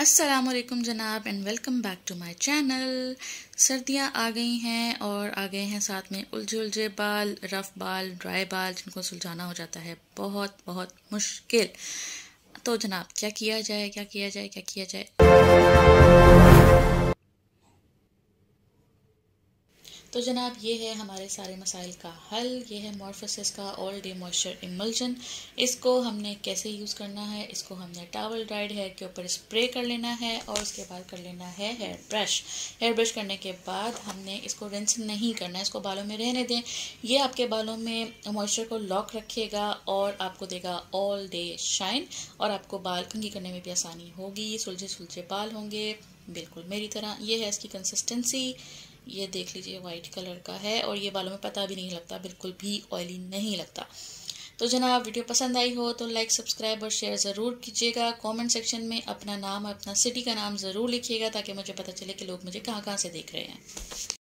अस्सलामुअलैकुम जनाब and welcome back to my channel. सर्दियां आ गई हैं और आ गए हैं साथ में उलझे उलझे बाल, रफ बाल, ड्राई बाल जिनको सुलझाना हो जाता है बहुत बहुत मुश्किल। तो जनाब क्या किया जाए, क्या किया जाए, क्या किया जाए। तो जनाब ये है हमारे सारे मसाइल का हल। ये है मॉर्फोसिस का ऑल डे मॉइस्चर इमल्जन। इसको हमने कैसे यूज़ करना है, इसको हमने टॉवल ड्राइड हेयर के ऊपर स्प्रे कर लेना है और उसके बाद कर लेना है हेयर ब्रश। हेयर ब्रश करने के बाद हमने इसको रिंस नहीं करना है, इसको बालों में रहने दें। ये आपके बालों में मॉइस्चर को लॉक रखेगा और आपको देगा ऑल डे शाइन और आपको बाल कंघी करने में भी आसानी होगी। सुलझे सुलझे बाल होंगे बिल्कुल मेरी तरह। ये है इसकी कंसिस्टेंसी, ये देख लीजिए वाइट कलर का है और ये बालों में पता भी नहीं लगता, बिल्कुल भी ऑयली नहीं लगता। तो जनाब वीडियो पसंद आई हो तो लाइक, सब्सक्राइब और शेयर ज़रूर कीजिएगा। कमेंट सेक्शन में अपना नाम, अपना सिटी का नाम ज़रूर लिखिएगा ताकि मुझे पता चले कि लोग मुझे कहाँ कहाँ से देख रहे हैं।